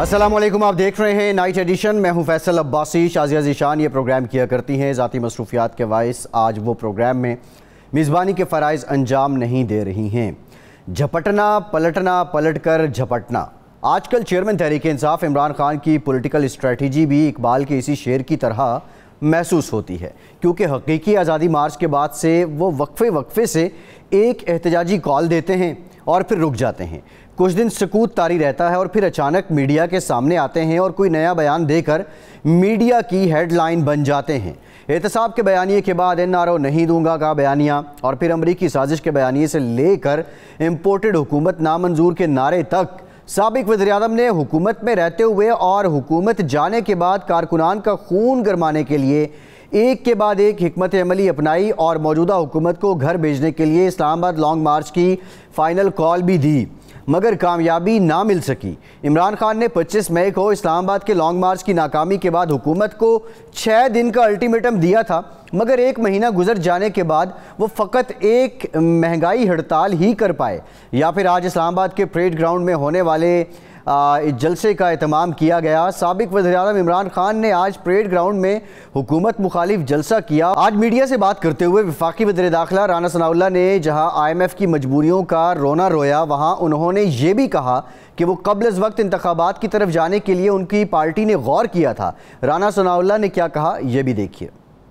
अस्सलामुअलैकुम, आप देख रहे हैं नाइट एडिशन। मैं हूं फैसल अब्बासी। शाजिया ज़ीशान ये प्रोग्राम किया करती हैं, ज़ाती मसरूफियात के बाइस आज वो प्रोग्राम में मेज़बानी के फ़राइज़ अंजाम नहीं दे रही हैं। झपटना पलटना, पलट कर झपटना। आजकल चेयरमैन तहरीक इंसाफ इमरान खान की पॉलिटिकल स्ट्रेटजी भी इकबाल के इसी शेर की तरह महसूस होती है, क्योंकि हकीकी आज़ादी मार्च के बाद से वो वक्फे से एक एहतजाजी कॉल देते हैं और फिर रुक जाते हैं। कुछ दिन सकूत तारी रहता है और फिर अचानक मीडिया के सामने आते हैं और कोई नया बयान देकर मीडिया की हेडलाइन बन जाते हैं। एहतसाब के बयानिए के बाद NRO नहीं दूंगा का बयानिया, और फिर अमरीकी साजिश के बयानिए से लेकर इम्पोर्टेड हुकूमत नामंजूर के नारे तक साबिक वज़ीर-ए-आज़म ने हुकूमत में रहते हुए और हुकूमत जाने के बाद कारकुनान का खून गरमाने के लिए एक के बाद एक हिकमत अमली अपनाई और मौजूदा हुकूमत को घर भेजने के लिए इस्लामाबाद लॉन्ग मार्च की फ़ाइनल कॉल भी दी, मगर कामयाबी ना मिल सकी। इमरान खान ने 25 मई को इस्लामाबाद के लॉन्ग मार्च की नाकामी के बाद हुकूमत को 6 दिन का अल्टीमेटम दिया था, मगर 1 महीना गुजर जाने के बाद वो फ़कत एक महंगाई हड़ताल ही कर पाए। या फिर आज इस्लामाबाद के परेड ग्राउंड में होने वाले जलसे का एहतमाम किया गया। साबिक वज़ीर-ए-आज़म इमरान खान ने आज परेड ग्राउंड में हुकूमत मुखालिफ जलसा किया। आज मीडिया से बात करते हुए वफाकी वज़ीर दाखिला राना सनाउल्लाह ने जहां IMF की मजबूरियों का रोना रोया, वहां उन्होंने ये भी कहा कि वो कब्ल अज़ वक्त इंतखाबात की तरफ जाने के लिए उनकी पार्टी ने गौर किया था। राना सनाउल्लाह ने क्या कहा, यह भी देखिए।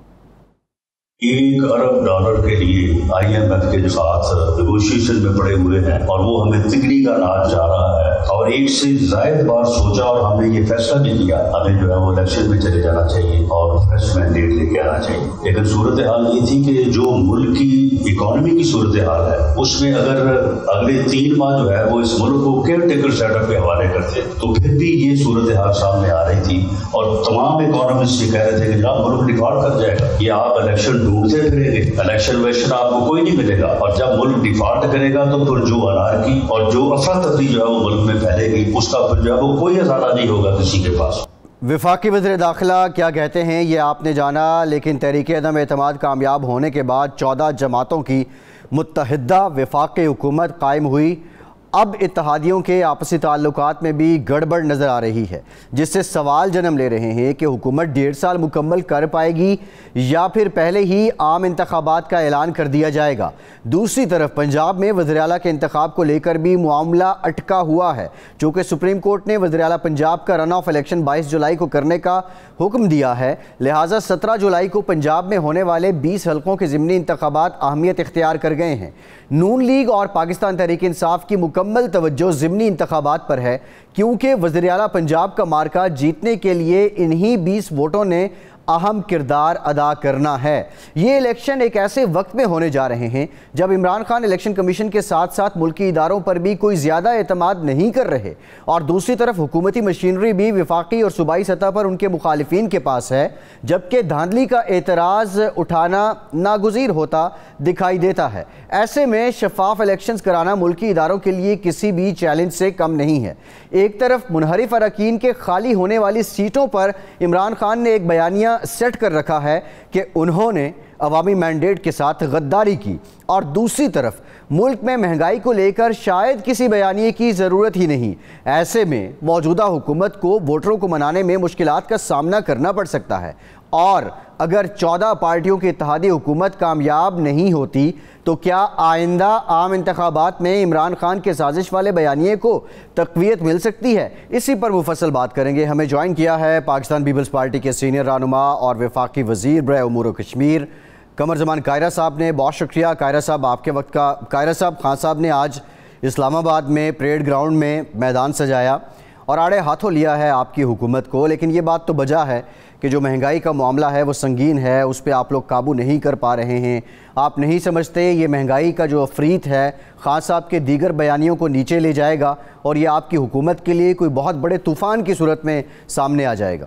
$1 अरब के लिए IMF के साथ नेगोशिएशन में पड़े हुए हैं और वो हमें तिगड़ी का नाच जा रहा है और एक से जायद बार सोचा और हमने ये फैसला भी किया हमें जो है वो इलेक्शन में चले जाना चाहिए और फ्रेश मैंडेट लेके आना चाहिए। लेकिन सूरत हाल ये थी कि जो मुल्क की इकोनॉमी की सूरत हाल है उसमें अगर अगले 3 माह जो है वो इस मुल्क को केयर टेकर सेटअप के हवाले करते तो फिर भी ये सूरत हाल सामने आ रही थी और तमाम इकोनॉमिस्ट ये कह रहे थे कि जनाब मुल्क डिफॉल्ट कर जाएगा, ये आप इलेक्शन ढूंढते फिरेंगे, इलेक्शन वेक्शन आपको कोई नहीं मिलेगा और जब मुल्क डिफॉल्ट करेगा तो फिर जो अनारकी और जो अफरा तफरी जो है वो मुल्क में फैलेगी उसका फिर जो है वो कोई हज़ारा नहीं होगा किसी के पास। वफाकी वज़ीर दाखिला क्या कहते हैं ये आपने जाना, लेकिन तहरीक अदम एतमाद कामयाब होने के बाद 14 जमातों की मुत्तहिदा वफाकी हुकूमत कायम हुई। अब इत्तेहादियों के आपसी ताल्लुकात में भी गड़बड़ नज़र आ रही है, जिससे सवाल जन्म ले रहे हैं कि हुकूमत 1.5 साल मुकम्मल कर पाएगी या फिर पहले ही आम इंतखाबात का ऐलान कर दिया जाएगा। दूसरी तरफ पंजाब में वज़ीर आला के इंतखाब को लेकर भी मामला अटका हुआ है, चूँकि सुप्रीम कोर्ट ने वज़ीर आला पंजाब का रन ऑफ इलेक्शन 22 जुलाई को करने का हुक्म दिया है। लिहाजा 17 जुलाई को पंजाब में होने वाले 20 हल्कों के ज़िमनी इंतखाबात अहमियत इख्तियार कर गए हैं। नून लीग और पाकिस्तान तहरीक इंसाफ की मुकम्मल तवज्जो ज़िमनी इंतखाबात पर है, क्योंकि वज़ीर आला पंजाब का मार्का जीतने के लिए इन्हीं 20 वोटों ने अहम किरदार अदा करना है। ये इलेक्शन एक ऐसे वक्त में होने जा रहे हैं जब इमरान खान इलेक्शन कमीशन के साथ साथ मुल्की इदारों पर भी कोई ज़्यादा एतमाद नहीं कर रहे, और दूसरी तरफ हुकूमती मशीनरी भी वफाकी और सूबाई सतह पर उनके मुखालिफिन के पास है, जबकि धांधली का एतराज़ उठाना नागुज़ीर होता दिखाई देता है। ऐसे में शफाफ इलेक्शंस कराना मुल्की इदारों के लिए किसी भी चैलेंज से कम नहीं है। एक तरफ मुनहरिफ अरकान के खाली होने वाली सीटों पर इमरान खान ने एक बयानिया सेट कर रखा है कि उन्होंने अवामी मैंडेट के साथ गद्दारी की, और दूसरी तरफ मुल्क में महंगाई को लेकर शायद किसी बयानिए की ज़रूरत ही नहीं। ऐसे में मौजूदा हुकूमत को वोटरों को मनाने में मुश्किलात का सामना करना पड़ सकता है, और अगर 14 पार्टियों की इत्तेहादी हुकूमत कामयाब नहीं होती तो क्या आइंदा आम इंतखाबात में इमरान खान के साजिश वाले बयानिए को तक़वियत मिल सकती है? इसी पर मुफस्सल बात करेंगे। हमें ज्वाइन किया है पाकिस्तान पीपल्स पार्टी के सीनियर रहनुमा और वफाकी वज़ीर बरे उमूर कश्मीर कमर ज़मान कायरा साहब ने। बहुत शुक्रिया कायरा साहब आपके वक्त का। कायरा साहब, खान साहब ने आज इस्लामाबाद में परेड ग्राउंड में मैदान सजाया और आड़े हाथों लिया है आपकी हुकूमत को, लेकिन ये बात तो बजा है कि जो महंगाई का मामला है वो संगीन है, उस पर आप लोग काबू नहीं कर पा रहे हैं। आप नहीं समझते ये महंगाई का जो अफरीत है खान साहब के दीगर बयानियों को नीचे ले जाएगा और ये आपकी हुकूमत के लिए कोई बहुत बड़े तूफ़ान की सूरत में सामने आ जाएगा?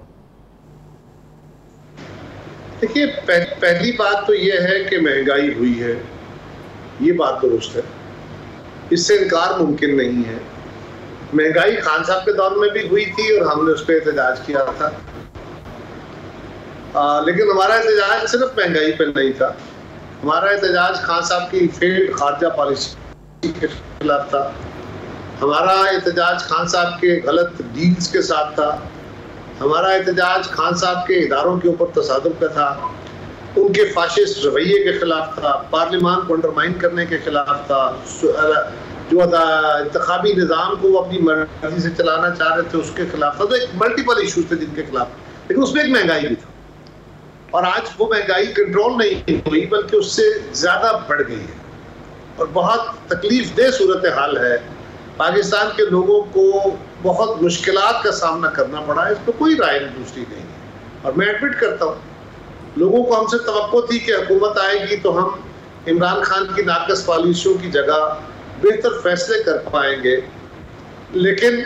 देखिए, पहली बात तो ये है कि महंगाई हुई है, ये बात दुरुस्त है, इससे इनकार मुमकिन नहीं है। महंगाई खान साहब के दौर में भी हुई थी और हमने उस पर एहतजाज किया था, लेकिन हमारा एहतजाज सिर्फ महंगाई पर नहीं था, हमारा एहतजाज खान साहब की फेल्ड खारजा पॉलिसी के खिलाफ था। हमारा एहतजाज खान साहब के गलत डील्स के साथ था, हमारा एहतजाज खान साहब के इदारों के ऊपर तसादुम का था, उनके फाशिस्ट रवैये के खिलाफ था, पार्लियामान को अंडरमाइन करने के खिलाफ था, जो इंतखाबी निज़ाम को वो अपनी मर्जी से चलाना चाह रहे थे उसके खिलाफ था। तो एक मल्टीपल इशूज थे जिनके खिलाफ, लेकिन उसमें एक महंगाई भी था और आज वो महंगाई कंट्रोल नहीं हुई बल्कि उससे ज़्यादा बढ़ गई है और बहुत तकलीफ दह सूरत हाल है। पाकिस्तान के लोगों को बहुत मुश्किलात का सामना करना पड़ा है, इस पर कोई राय दूसरी नहीं है। और मैं एडमिट करता हूँ, लोगों को हमसे तवक्को थी कि हुकूमत आएगी तो हम इमरान खान की नाकस पॉलिसियों की जगह बेहतर फैसले कर पाएंगे, लेकिन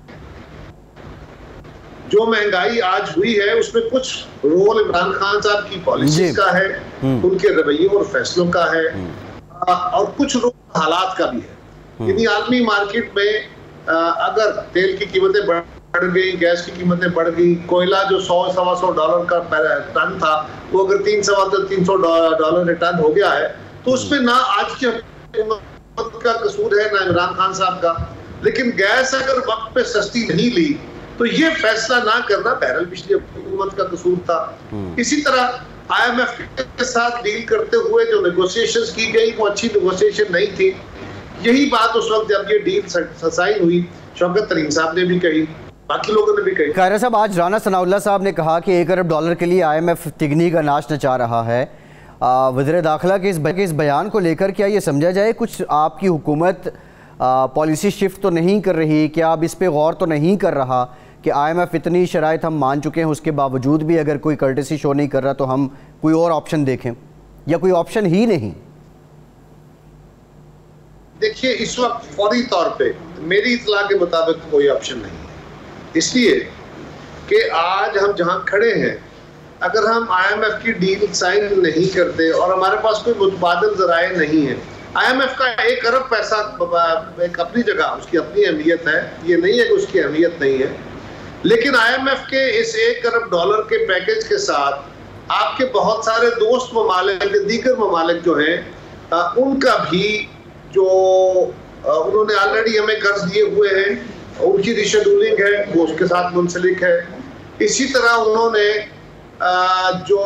जो महंगाई आज हुई है उसमें कुछ रोल इमरान खान साहब की पॉलिसी का है, उनके रवैयों और फैसलों का है और कुछ रोल हालात का भी है। यानी आलमी मार्केट में अगर तेल की कीमतें बढ़ गई, गैस की कीमतें बढ़ गई, कोयला जो $100-125 का टन था वो अगर $300 टन हो गया है, तो उसमें ना आज की का कसूर है ना इमरान खान साहब का। लेकिन गैस अगर वक्त पे सस्ती नहीं ली तो ये फैसला ना करना बहरहाल पिछली हुकूमत का कसूर था। इसी तरह IMF के साथ डील करते हुए जो नेगोशिएशंस की गई वो अच्छी नेगोशिएशन नहीं थी। यही बात उस वक्त जब ये डील साइन हुई शौकत तरीन साहब ने भी कही, बाकी लोगों ने भी कही। कायरा साहब, आज राना सनाउल्लाह साहब ने कहा कि $1 अरब के लिए IMF तिगनी का नाच नचा रहा है। वज़ीर दाखिला के इस बयान को लेकर क्या ये समझा जाए कुछ आपकी हुकूमत पॉलिसी शिफ्ट तो नहीं कर रही? क्या अब इस पे गौर तो नहीं कर रहा कि IMF इतनी शराइत हम मान चुके हैं, उसके बावजूद भी अगर कोई कर्टेसी शो नहीं कर रहा तो हम कोई और ऑप्शन देखें, या कोई ऑप्शन ही नहीं? देखिए, इस वक्त फौरी तौर पे मेरी इतला के मुताबिक कोई ऑप्शन नहीं है, इसलिए कि आज हम जहां खड़े हैं अगर हम IMF की डील साइन नहीं करते और हमारे पास कोई मुतबादल ज़राए नहीं है, IMF का $1 अरब पैसा एक अपनी जगह उसकी अपनी अहमियत है, ये नहीं है कि उसकी अहमियत नहीं है, लेकिन IMF के इस $1 अरब के पैकेज के साथ आपके बहुत सारे दोस्त ममालिक, दीगर ममालिक जो हैं उनका भी जो उन्होंने ऑलरेडी हमें कर्ज दिए हुए हैं उनकी रिशेड्यूलिंग है वो उसके साथ मुंसलिक है। इसी तरह उन्होंने जो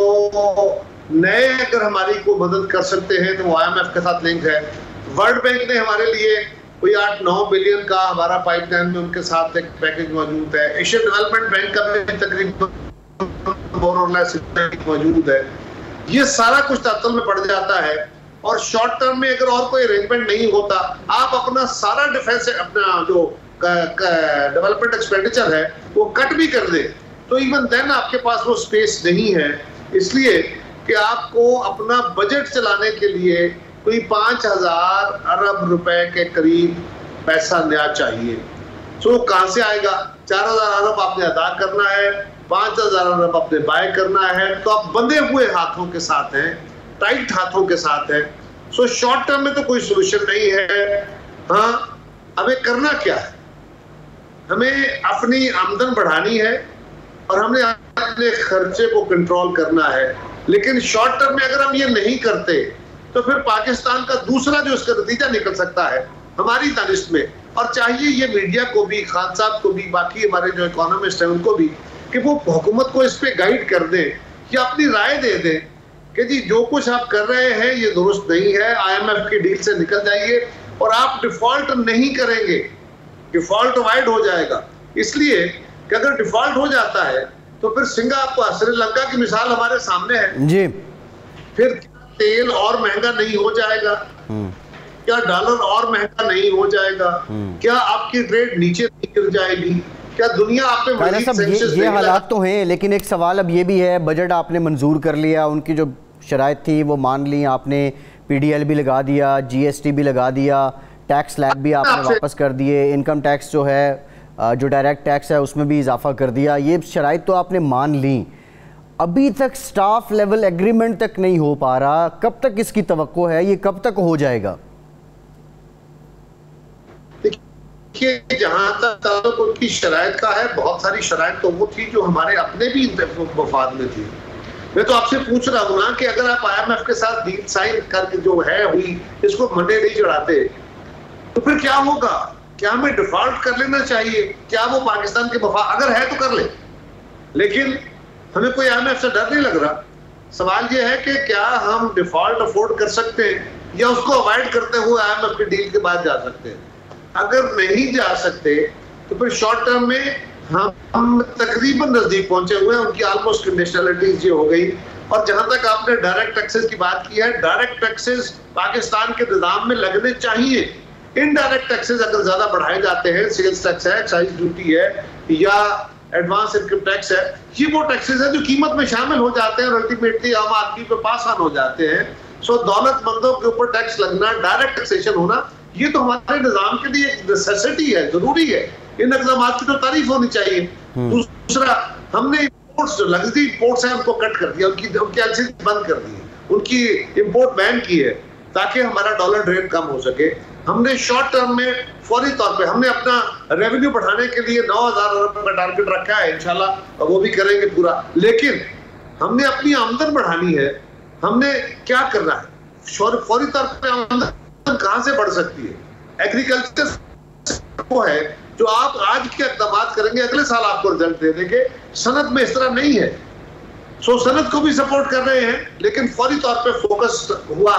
नए अगर हमारी को मदद कर सकते हैं तो वो IMF के साथ लिंक है। वर्ल्ड बैंक ने हमारे लिए कोई 8-9 बिलियन का हमारा पाइपलाइन में उनके साथ एक पैकेज मौजूद है। एशियन डेवलपमेंट बैंक का भी तकरीबन मौजूद है। ये सारा कुछ तातल में पड़ जाता है और शॉर्ट टर्म में अगर और कोई अरेंजमेंट नहीं होता, आप अपना सारा डिफेंस अपना जो डेवलपमेंट एक्सपेंडिचर है वो कट भी कर दे तो इवन देन आपके पास वो स्पेस नहीं है, इसलिए कि आपको अपना बजट चलाने के लिए कोई 5,000 अरब रुपए के करीब पैसा नया चाहिए। तो कहां से आएगा? 4,000 अरब आपने अदा करना है, 5,000 अरब आपने बाय करना है, तो आप बंधे हुए हाथों के साथ हैं, टाइट हाथों के साथ हैं। सो शॉर्ट टर्म में तो कोई सोल्यूशन नहीं है। हाँ, हमें करना क्या है? हमें अपनी आमदन बढ़ानी है और हमने अपने खर्चे को कंट्रोल करना है, लेकिन शॉर्ट टर्म में अगर हम ये नहीं करते तो फिर पाकिस्तान का दूसरा जो इसका नतीजा निकल सकता है हमारी दानिश में, और चाहिए ये मीडिया को भी, खान साहब को भी, बाकी हमारे जो इकोनॉमिस्ट हैं उनको भी, कि वो हुकूमत को इस पे गाइड कर दें या अपनी राय दे दें कि जी जो कुछ आप कर रहे हैं ये दुरुस्त नहीं है, IMF की डील से निकल जाइए और आप डिफॉल्ट नहीं करेंगे, डिफॉल्ट अवॉइड हो जाएगा। इसलिए कि अगर डिफॉल्ट हो जाता है तो फिर सिंगापुर, श्रीलंका की मिसाल हमारे सामने है जी। फिर तेल और महंगा नहीं हो जाएगा? क्या डॉलर और महंगा नहीं हो जाएगा? क्या आपकी ट्रेड नीचे नहीं गिर जाएगी? क्या दुनिया आप पे ये हालात तो हैं, लेकिन एक सवाल अब ये भी है, बजट आपने मंजूर कर लिया, उनकी जो शराइत थी वो मान ली आपने, PDL भी लगा दिया, GST भी लगा दिया, टैक्स स्लैब भी आपने वापस कर दिए, इनकम टैक्स जो है, जो डायरेक्ट टैक्स है उसमें भी इजाफा कर दिया, ये शराइत तो आपने मान ली। अभी तक स्टाफ लेवल एग्रीमेंट तक नहीं हो पा रहा, कब तक इसकी तवक्को है, ये कब तक हो जाएगा? देखिए, जहां तक उनकी शराइत का है, बहुत सारी शराइत तो वो थी जो हमारे अपने भी वफाद में थी। मैं तो आपसे पूछ रहा हूँ ना कि अगर आप IMF के साथ डील साइन करके जो है हुई इसको मंडे नहीं चढ़ाते तो फिर क्या होगा? क्या हमें डिफॉल्ट कर लेना चाहिए? क्या वो पाकिस्तान के अगर है तो कर ले, लेकिन हमें कोई IMF से डर नहीं लग रहा। सवाल ये है कि क्या हम डिफॉल्ट अफोर्ड कर सकते हैं या उसको अवॉइड करते हुए IMF की डील के बाद जा सकते हैं। अगर नहीं जा सकते तो फिर शॉर्ट टर्म में हम तकरीबन नजदीक पहुंचे हुए हैं, उनकी ऑलमोस्ट कंडीशनलिटीज ये हो गई। और जहां तक आपने डायरेक्ट टैक्सेस की बात की है, डायरेक्ट टैक्सेस पाकिस्तान के निजाम में लगने चाहिए। इनडायरेक्ट टैक्सेस अगर ज्यादा बढ़ाए जाते हैं, सेल्स टैक्स है, एक्साइज ड्यूटी है या एडवांस इनकम टैक्स है, ये वो टैक्सेस है जो कीमत में शामिल हो जाते हैं और अल्टीमेटली आम आदमी पे पास ऑन हो जाते हैं। सो दौलतमंदों के ऊपर टैक्स लगना, डायरेक्ट टैक्सेशन होना, ये तो हमारे निजाम के लिए एक नेसेसिटी है, जरूरी है। इन इक़दाम की तो तारीफ होनी चाहिए। दूसरा, हमने इंपोर्ट्स जो लग्जरी इंपोर्ट्स हैं उनको कट कर दिया, उनकी एलसीडी बंद कर दी, उनकी इंपोर्ट बैन की है ताकि हमारा डॉलर ड्रेन कम हो सके। हमने शॉर्ट टर्म में फौरी तौर पे हमने अपना रेवेन्यू बढ़ाने के लिए 9,000 अरब का टारगेट रखा है, इंशाल्लाह वो भी करेंगे पूरा। लेकिन हमने अपनी आमदन बढ़ानी है। हमने क्या करना है? फौरी तौर पे आमदन कहां से बढ़ सकती है? एग्रीकल्चर वो है जो आप आज के इक़दाम करेंगे, अगले साल आपको रिजल्ट दे देंगे। सनत में इस तरह नहीं है। सो सनत को भी सपोर्ट कर रहे हैं, लेकिन फौरी तौर पे फोकस हुआ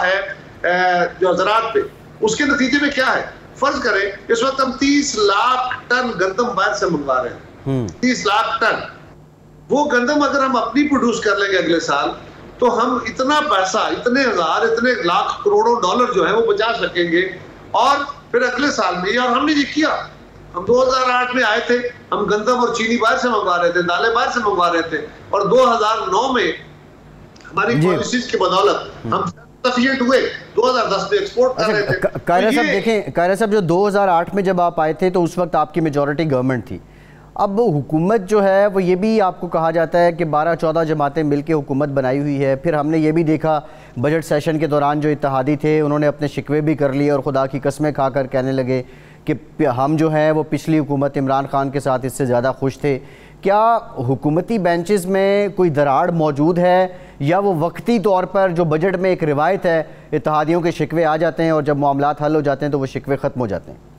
है जो ज़राअत पे। उसके नतीजे में क्या है? फर्ज करें इस वक्त हम 30 लाख टन गंदम बाहर से मंगवा रहे हैं, 30 लाख टन। वो गंदम अगर हम अपनी प्रोड्यूस कर लेंगे अगले साल, तो हम इतना पैसा, इतने हजार, इतने लाख करोड़ों डॉलर जो है वो बचा सकेंगे। और फिर अगले साल में, और हमने ये किया, हम 2008 में आए थे, हम गंदम और चीनी बाहर से मंगवा रहे थे, दालें बाहर से मंगवा रहे थे, और 2009 में हमारी पॉलिसीज की बदौलत हम हुए, 2010 में एक्सपोर्ट कर रहे थे। कायरा साहब देखें, कायरा साहब जो 2008 में जब आप आए थे तो उस वक्त आपकी मेजॉरिटी गवर्नमेंट थी। अब हुकूमत जो है वो ये भी आपको कहा जाता है कि 12-14 जमातें मिलकर हुकूमत बनाई हुई है। फिर हमने ये भी देखा बजट सेशन के दौरान जो इत्तेहादी थे उन्होंने अपने शिकवे भी कर लिए और खुदा की कसमें खाकर कहने लगे कि हम जो हैं वो पिछली हुकूमत इमरान खान के साथ इससे ज़्यादा खुश थे। क्या हुकूमती बेंचेस में कोई दरार मौजूद है या वो वक्ती तौर पर जो बजट में एक रिवायत है, इत्तेहादियों के शिकवे आ जाते हैं और जब मामलात हल हो जाते हैं तो वो शिकवे ख़त्म हो जाते हैं?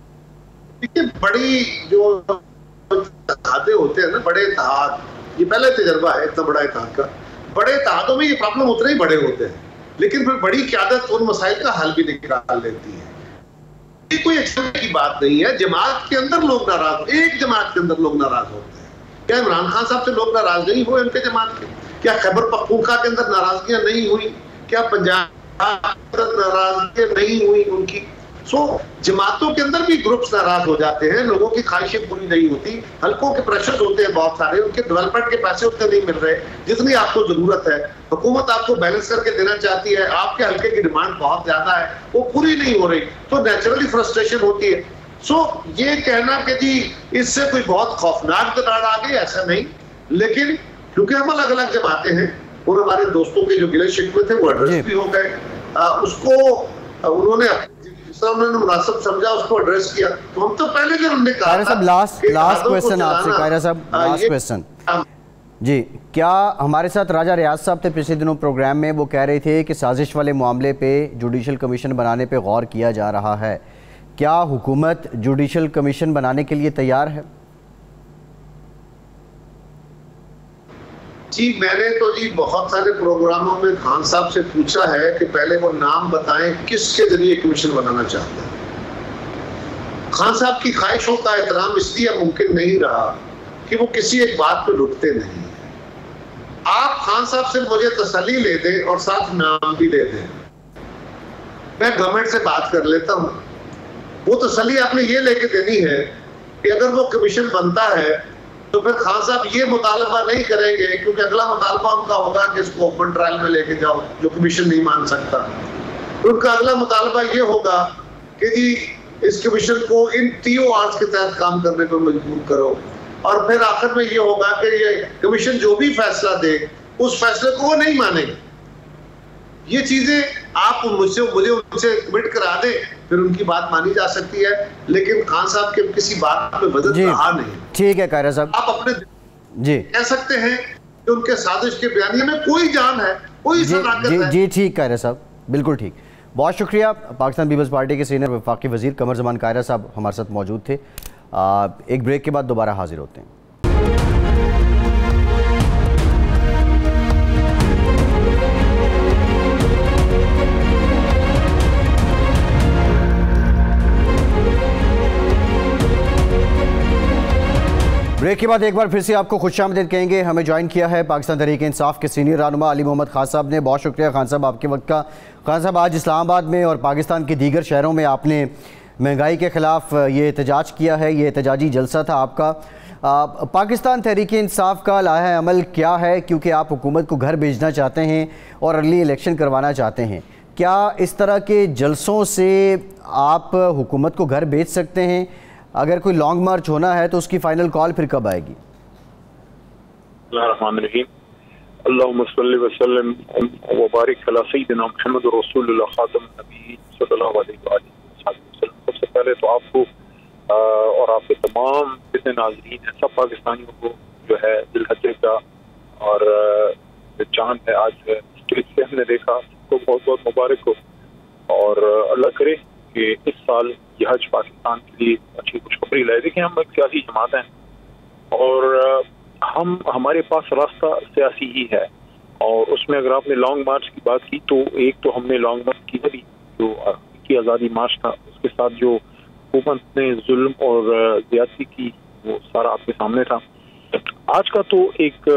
देखिए, बड़ी जो इत्तेहाद होते हैं ना, बड़े इत्तेहाद, ये पहले तजर्बा है इतना बड़ा इत्तेहाद का। बड़े इत्तेहादों में ये प्रॉब्लम उतने ही बड़े होते हैं, लेकिन फिर बड़ी क़यादत उन मसाइल का हल भी निकाल लेती है। ये कोई एक्सपेक्ट की बात नहीं है। जमात के अंदर लोग नाराज, एक जमात के अंदर लोग नाराज होते हैं। क्या इमरान खान साहब से लोग नाराज नहीं हुए उनके जमात के? क्या खैबर पख्तूनख्वा के अंदर नाराजगियां नहीं हुई? क्या पंजाब के अंदर नाराजगियां नहीं हुई उनकी? सो जमातों के अंदर भी ग्रुप्स नाराज हो जाते हैं, लोगों की ख्वाहिशें पूरी नहीं होती, हल्कों के प्रेशर होते हैं बहुत सारे, उनके डेवलपमेंट के पैसे उतने नहीं मिल रहे जितनी आपको जरूरत है। हुकूमत आपको बैलेंस करके देना चाहती है, आपके हल्के की डिमांड बहुत ज्यादा है, वो पूरी नहीं हो रही, तो नेचुरली फ्रस्ट्रेशन होती है। सो ये कहना कि जी इससे कोई बहुत खौफनाक दरार आ गई, ऐसा नहीं। लेकिन क्योंकि हम अलग अलग जमाते हैं और हमारे दोस्तों के जो गिले शिकवे थे वो एड्रेस भी हो गए, उसको उन्होंने उन्होंने मुनासिब समझा, उसको एड्रेस किया। तो हम तो पहले जब हमने कहा साहब लास्ट क्वेश्चन आपसे, कायरा साहब लास्ट क्वेश्चन जी, क्या हमारे साथ राजा रियाज साहब थे पिछले दिनों प्रोग्राम में, वो कह रहे थे कि साजिश वाले मामले पे जुडिशल कमीशन बनाने पे गौर किया जा रहा है। क्या हुकूमत जुडिशल कमीशन बनाने के लिए तैयार है? जी, मैंने तो जी बहुत सारे प्रोग्रामों में खान साहब से पूछा है कि पहले वो नाम बताएं किसके जरिए कमीशन बनाना चाहते हैं। खान साहब की ख्वाहिशों का एहतराम इसलिए मुमकिन नहीं रहा कि वो किसी एक बात पे रुकते नहीं। आप खान साहब से मुझे तसल्ली ले दें और साथ नाम भी दे दें, मैं गवर्नमेंट से बात कर लेता हूँ। वो तसल्ली आपने ये लेके देनी है कि अगर वो कमीशन बनता है तो फिर खान साहब ये मुतालबा नहीं करेंगे, क्योंकि अगला मुतालबा उनका होगा कि इसको ओपन ट्रायल में लेके जाओ, जो कमीशन नहीं मान सकता। उनका अगला मुतालबा ये होगा कि जी इस कमीशन को इन TORs के तहत काम करने पर मजबूर करो, और फिर आखिर में ये होगा कि ये कमीशन जो भी फैसला दे उस फैसले को वो नहीं मानेंगे। ये चीजें आप मुझे उनसे कमिट करा दे, फिर उनकी बात मानी जा सकती है, लेकिन खान साहब के किसी बात पे वजन रहा नहीं। ठीक है कायरा साहब, आप अपने जी कह सकते हैं कि उनके साजिश के बयानिए में कोई जान है, कोई सदाकत है। जी ठीक कायरा साहब, बिल्कुल ठीक। बहुत शुक्रिया। पाकिस्तान पीपल्स पार्टी के सीनियर वफाकी वज़ीर कमर ज़मान कायरा साहब हमारे साथ मौजूद थे। एक ब्रेक के बाद दोबारा हाजिर होते हैं। ब्रेक के बाद एक बार फिर से आपको खुशामदीद कहेंगे। हमें ज्वाइन किया है पाकिस्तान तहरीक-ए-इंसाफ के सीनियर रहनुमा अली मोहम्मद खान साहब ने। बहुत शुक्रिया खान साहब आपके वक्त का। खान साहब, आज इस्लामाबाद में और पाकिस्तान के दीगर शहरों में आपने महंगाई के ख़िलाफ़ ये एहतजाज किया है, ये एहतजाजी जलसा था आपका। पाकिस्तान तहरीक-ए-इंसाफ का लाहा अमल क्या है, क्योंकि आप हुकूमत को घर भेजना चाहते हैं और अर्ली इलेक्शन करवाना चाहते हैं। क्या इस तरह के जलसों से आप हुकूमत को घर भेज सकते हैं? अगर कोई लॉन्ग मार्च होना है तो उसकी फाइनल कॉल फिर कब आएगी? अल्लाहुम्मा सल्लि व सल्लिम व बारिक अला सय्यिदिना मुहम्मद रसूलुल्लाह खातमुन नबी सल्लल्लाहु अलैहि वसल्लम। सबसे पहले तो आपको और आपके तमाम जितने नाज़रीन हैं, सब पाकिस्तानियों को जो है दिलहजे का और चांद है आज स्टेज से हमने देखा, सबको बहुत बहुत मुबारक हो। और अल्लाह करे कि इस साल ये हज पाकिस्तान के लिए अच्छी खुशखबरी लाए। देखिए, हम एक सियासी जमात हैं और हम हमारे पास रास्ता सियासी ही है, और उसमें अगर आपने लॉन्ग मार्च की बात की तो एक तो हमने लॉन्ग मार्च की है, जो की आज़ादी मार्च था, उसके साथ जो हुकूमत ने जुल्म और ज्यादती की वो सारा आपके सामने था। आज का तो एक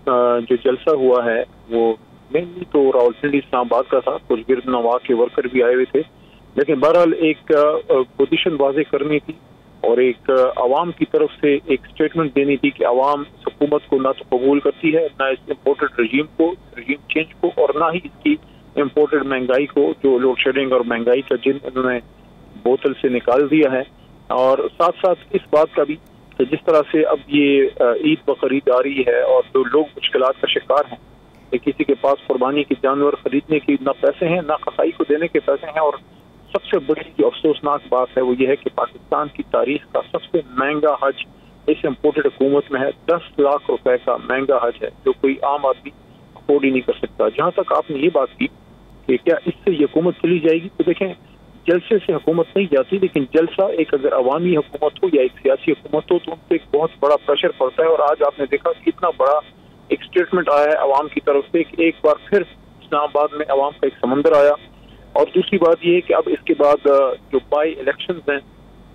जो जलसा हुआ है वो मेनली तो रावलपिंडी इस्लामाबाद का था, कुछ गिरद नवाह के वर्कर भी आए हुए थे, लेकिन बहरहाल एक पोजीशन वाज़े करनी थी और एक आवाम की तरफ से एक स्टेटमेंट देनी थी कि आवाम हुकूमत को ना तो कबूल करती है, ना इस इम्पोर्टेड रजीम चेंज को, और ना ही इसकी इम्पोर्टेड महंगाई को, जो लोड शेडिंग और महंगाई का जिन उन्होंने बोतल से निकाल दिया है। और साथ साथ इस बात का भी कि जिस तरह से अब ये ईद बकरीद आ रही है और जो लोग मुश्किलात का शिकार हैं, किसी के पास कुर्बानी के जानवर खरीदने की ना पैसे हैं, ना कसाई को देने के पैसे हैं, और सबसे बड़ी जो अफसोसनाक बात है वो ये है कि पाकिस्तान की तारीख का सबसे महंगा हज इस इम्पोर्टेड हुकूमत में है। 10 लाख रुपए का महंगा हज है, जो कोई आम आदमी अफोर्ड ही नहीं कर सकता। जहां तक आपने ये बात की कि क्या इससे ये हुकूमत चली जाएगी, तो देखें, जलसे से हुकूमत नहीं जाती, लेकिन जलसा एक अगर अवामी हुकूमत हो या एक सियासी हुकूमत हो तो उन पर एक बहुत बड़ा प्रेशर पड़ता है। और आज आपने देखा कि इतना बड़ा एक स्टेटमेंट आया है अवाम की तरफ से कि एक बार फिर इस्लामाबाद में अवाम का एक समंदर आया। और दूसरी बात यह है कि अब इसके बाद जो बाई इलेक्शंस हैं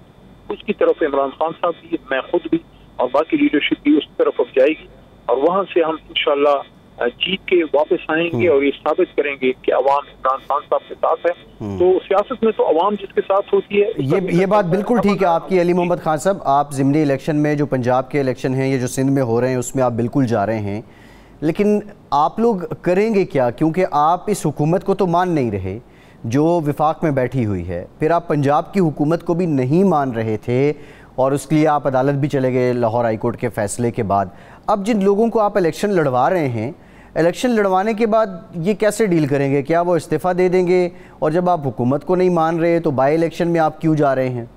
उसकी तरफ इमरान खान साहब भी, मैं खुद भी और बाकी लीडरशिप भी उस तरफ अब जाएगी, और वहां से हम इंशाल्लाह जीत के वापस आएंगे और ये साबित करेंगे कि अवाम इमरान खान साहब के साथ है। तो सियासत में तो अवाम जिसके साथ होती है, ये बात बिल्कुल ठीक है आपकी अली मोहम्मद खान साहब। आप ज़िमनी इलेक्शन में, जो पंजाब के इलेक्शन हैं, ये जो सिंध में हो रहे हैं, उसमें आप बिल्कुल जा रहे हैं, लेकिन आप लोग करेंगे क्या? क्योंकि आप इस हुकूमत को तो मान नहीं रहे जो विफाक में बैठी हुई है, फिर आप पंजाब की हुकूमत को भी नहीं मान रहे थे और उसके लिए आप अदालत भी चले गए लाहौर हाई कोर्ट के फैसले के बाद। अब जिन लोगों को आप इलेक्शन लड़वा रहे हैं, इलेक्शन लड़वाने के बाद ये कैसे डील करेंगे? क्या वो इस्तीफ़ा दे देंगे? और जब आप हुकूमत को नहीं मान रहे तो बाई इलेक्शन में आप क्यों जा रहे हैं?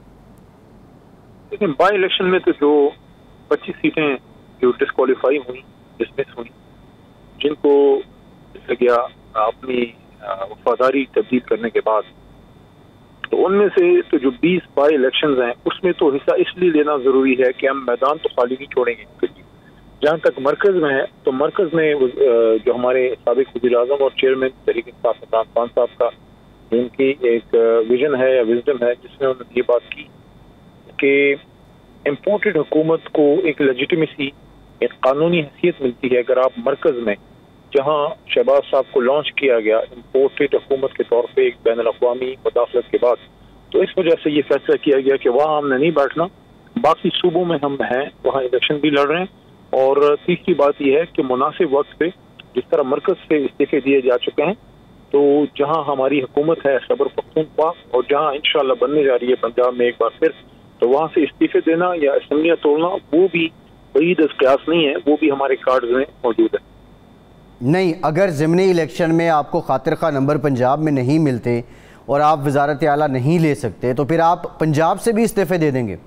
लेकिन बाई इलेक्शन में तो जो 25 सीटें जो डिस्क्वालीफाई हुई, डिसमिस हुई, जिनको गया अपनी वफादारी तब्दील करने के बाद, तो उनमें से तो जो 20 बाई इलेक्शंस हैं उसमें तो हिस्सा इसलिए लेना जरूरी है कि हम मैदान तो खाली नहीं छोड़ेंगे। जहाँ तक मरकज में है, तो मरकज में जो हमारे साबिक वज़ीर-ए-आज़म और चेयरमैन तहरीक-ए-इंसाफ इमरान खान साहब का उनकी एक विजन है या विजडम है, जिसमें उन्होंने ये बात की कि इम्पोर्टेड हुकूमत को एक लेजिटिमेसी, एक कानूनी हैसियत मिलती है अगर आप मरकज में, जहाँ शहबाज साहब को लॉन्च किया गया इम्पोर्टेड हुकूमत के तौर पर एक बैन अल-अक़वामी मुदाखलत के बाद, तो इस वजह से ये फैसला किया गया कि वहाँ हमने नहीं बैठना, बाकी सूबों में हम हैं, वहाँ इलेक्शन भी लड़ रहे हैं। और तीसरी बात यह है कि मुनासिब वक्त पे जिस तरह मरकज से इस्तीफे दिए जा चुके हैं, तो जहां हमारी हुकूमत है खैबर पख्तूनख्वा और जहां इंशाल्लाह बनने जा रही है पंजाब में एक बार फिर, तो वहां से इस्तीफे देना या असम्बलियां तोड़ना वो भी बईद कयास नहीं है, वो भी हमारे कार्ड में मौजूद है। नहीं, अगर ज़िमनी इलेक्शन में आपको खातिर खा नंबर पंजाब में नहीं मिलते और आप वजारत आला नहीं ले सकते, तो फिर आप पंजाब से भी इस्तीफे दे देंगे?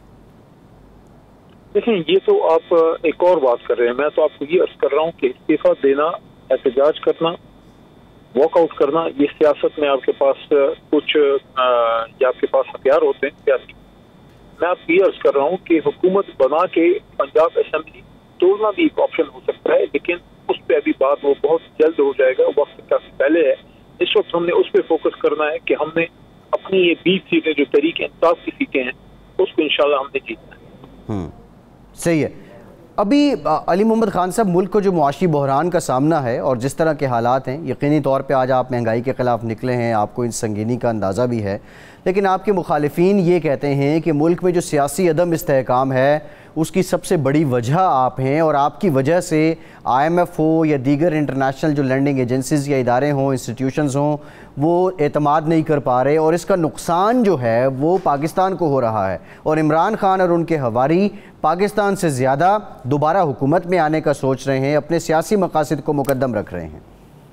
देखें, ये तो आप एक और बात कर रहे हैं। मैं तो आपको ये अर्ज कर रहा हूँ कि इस्तीफा देना, एहतजाज करना वॉकआउट करना, ये सियासत में आपके पास कुछ या आपके पास हथियार होते हैं सियासी। मैं आपको ये अर्ज कर रहा हूँ कि हुकूमत बना के पंजाब असेंबली तोड़ना भी एक ऑप्शन हो सकता है, लेकिन उस पर अभी बात वो बहुत जल्द हो जाएगा, वक्त काफी पहले है। इस वक्त हमने उस पर फोकस करना है कि हमने अपनी ये 20 सीटें जो तहरीक इंसाफ की सीटें हैं उसको इंशाल्लाह हमने जीतना है। सही है। अभी अली मोहम्मद खान साहब, मुल्क को जो मुआशी बहरान का सामना है और जिस तरह के हालात हैं, यकीनी तौर पे आज आप महंगाई के ख़िलाफ़ निकले हैं, आपको इन संगीनी का अंदाज़ा भी है, लेकिन आपके मुखालिफिन ये कहते हैं कि मुल्क में जो सियासी अदम इस्तेहकाम है उसकी सबसे बड़ी वजह आप हैं और आपकी वजह से IMF हो या दीगर इंटरनेशनल जो लैंडिंग एजेंसीज़ या इदारे हों, इंस्टीट्यूशंस हों, वो एतमाद नहीं कर पा रहे और इसका नुकसान जो है वो पाकिस्तान को हो रहा है और इमरान खान और उनके हवारी पाकिस्तान से ज़्यादा दोबारा हुकूमत में आने का सोच रहे हैं, अपने सियासी मकासद को मुकद्दम रख रहे हैं।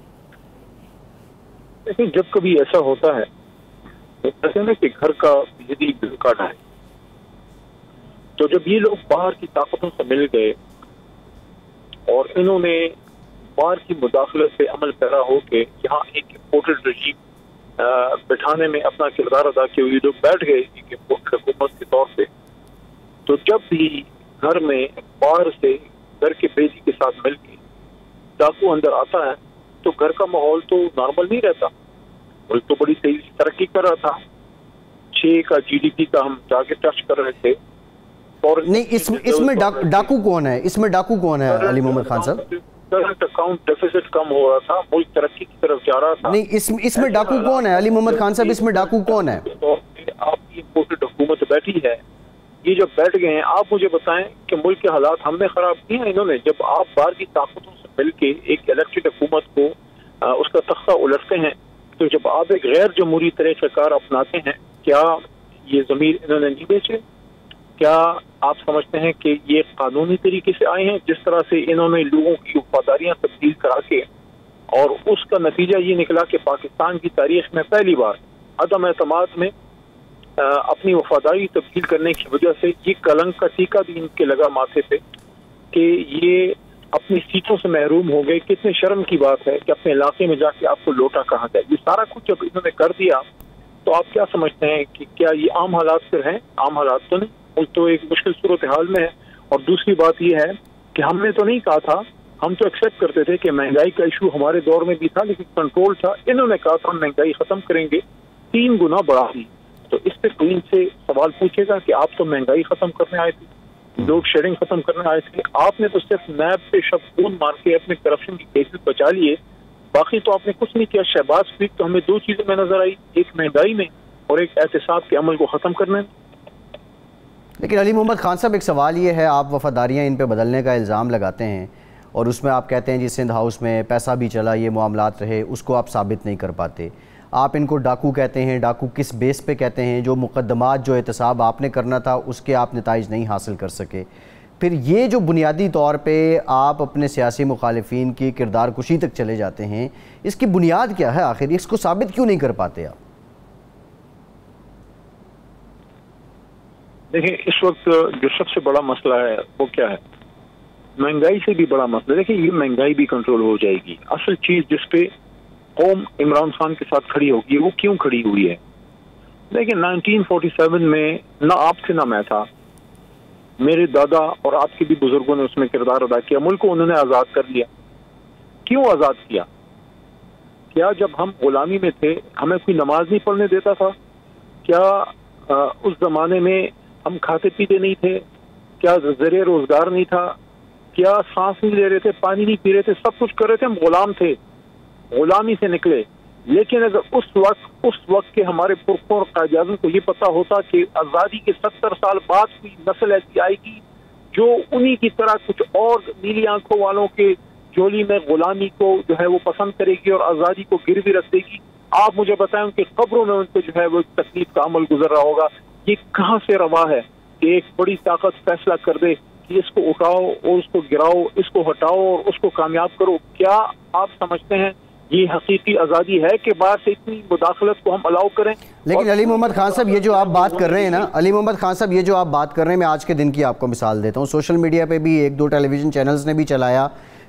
लेकिन जब कभी ऐसा होता है तो ऐसे में कि घर का बिजली बिल काटा है, तो जब ये लोग बाहर की ताकतों से मिल गए और इन्होंने बाहर की मुदाखलत से अमल पैरा हो के यहाँ एक इम्पोर्टेड रजीम बिठाने में अपना किरदार अदा किए हुए लोग बैठ गए एक हुकूमत के तौर पे, तो जब भी घर में बाहर से घर के बेटी के साथ मिल के डाकू अंदर आता है तो घर का माहौल तो नॉर्मल नहीं रहता। मुल्क तो बड़ी तेजी से तरक्की कर रहा था, 6 का GDP का हम टारगेट टच कर रहे थे। और नहीं, इसमें डाकू कौन है? इसमें डाकू कौन है अली मोहम्मद खान साहब? करंट अकाउंट डेफिसिट कम हो रहा था, मुल्क तरक्की की तरफ जा रहा था। नहीं, इसमें डाकू कौन है अली मोहम्मद खान साहब? इसमें डाकू कौन है? आपकी इम्पोर्टेड हुकूमत बैठी है, ये जब बैठ गए हैं, आप मुझे बताएं कि मुल्क के हालात हमने खराब किए हैं इन्होंने? जब आप बाहर की ताकतों से मिलके एक इलेक्टेड हुकूमत को उसका तख्ता उलटते हैं, तो जब आप एक गैर जमहूरी तरीक़ाकार अपनाते हैं, क्या ये ज़मीर इन्होंने नहीं बेचे? क्या आप समझते हैं कि ये कानूनी तरीके से आए हैं? जिस तरह से इन्होंने लोगों की वफादारियां तब्दील करा के और उसका नतीजा ये निकला कि पाकिस्तान की तारीख में पहली बार अदम एतमाद में अपनी वफादारी तब्दील करने की वजह से ये कलंक का टीका भी इनके लगा माथे पे कि ये अपनी सीटों से महरूम हो गए। कितने शर्म की बात है कि अपने इलाके में जाके आपको लौटा कहा जाए। ये सारा कुछ जब इन्होंने कर दिया तो आप क्या समझते हैं कि क्या ये आम हालात फिर हैं? आम हालात तो नहीं, मुल्क तो एक मुश्किल सूरत हाल में है। और दूसरी बात यह है कि हमने तो नहीं कहा था, हम तो एक्सेप्ट करते थे कि महंगाई का इशू हमारे दौर में भी था लेकिन कंट्रोल था। इन्होंने कहा था हम महंगाई खत्म करेंगे, 3 गुना बढ़ा दी। तो इस पे कोई इनसे सवाल पूछेगा कि आप तो महंगाई खत्म करने आए थे, लोड शेडिंग खत्म करने आए थे, आपने तो सिर्फ नैब पे शब्द मार के अपने करप्शन की केसेस बचा लिए, बाकी तो आपने कुछ नहीं किया। शहबाज शरीफ तो हमें 2 चीजें में नजर आई, एक महंगाई में और एक एहतिसाब के अमल को खत्म करने में। लेकिन अली मोहम्मद खान साहब, एक सवाल ये है, आप वफादारियाँ इन पे बदलने का इल्ज़ाम लगाते हैं और उसमें आप कहते हैं जी सिंध हाउस में पैसा भी चला, ये मामलात रहे, उसको आप साबित नहीं कर पाते। आप इनको डाकू कहते हैं। डाकू किस बेस पे कहते हैं? जो मुकदमात, जो एहतसाब आपने करना था उसके आप नताइज नहीं हासिल कर सके। फिर ये जो बुनियादी तौर पे आप अपने सियासी मुखालिफिन की किरदार कुशी तक चले जाते हैं, इसकी बुनियाद क्या है आखिर? इसको साबित क्यों नहीं कर पाते आप? देखिए, इस वक्त जो सबसे बड़ा मसला है वो क्या है? महंगाई से भी बड़ा मसला। देखिए, ये महंगाई भी कंट्रोल हो जाएगी। असल चीज जिसपे कौम इमरान खान के साथ खड़ी होगी वो क्यों खड़ी हुई है? देखिए, 1947 में ना आप थे ना मैं था, मेरे दादा और आपके भी बुजुर्गों ने उसमें किरदार अदा किया। मुल्क को उन्होंने आजाद कर लिया। क्यों आजाद किया? क्या जब हम गुलामी में थे हमें कोई नमाज नहीं पढ़ने देता था? क्या उस जमाने में हम खाते पीते नहीं थे? क्या जरिए रोजगार नहीं था? क्या सांस नहीं ले रहे थे, पानी नहीं पी रहे थे? सब कुछ कर रहे थे, हम गुलाम थे, गुलामी से निकले। लेकिन अगर उस वक्त के हमारे पुरखों और कायद-ए-आज़म को ये पता होता कि आज़ादी के 70 साल बाद कोई नस्ल ऐसी आएगी जो उन्हीं की तरह कुछ और नीली आंखों वालों के झोली में गुलामी को जो है वो पसंद करेगी और आज़ादी को गिरवी रख देगी, आप मुझे बताएं उनकी कब्रों में उनको जो है वो तकलीफ का अमल गुजर रहा होगा। ये कहाँ से रवा है कि एक बड़ी ताकत फैसला कर दे कि इसको उठाओ और उसको गिराओ, इसको हटाओ और उसको कामयाब करो? क्या आप समझते हैं ये हकीकी आज़ादी है कि बाहर से इतनी मुदाखलत को हम अलाउ करें? लेकिन अली मोहम्मद खान साहब, ये जो आप बात कर रहे हैं ना, अली मोहम्मद खान साहब, ये जो आप बात कर रहे हैं, मैं आज के दिन की आपको मिसाल देता हूँ। सोशल मीडिया पे भी 1-2 टेलीविज़न चैनल्स ने भी चलाया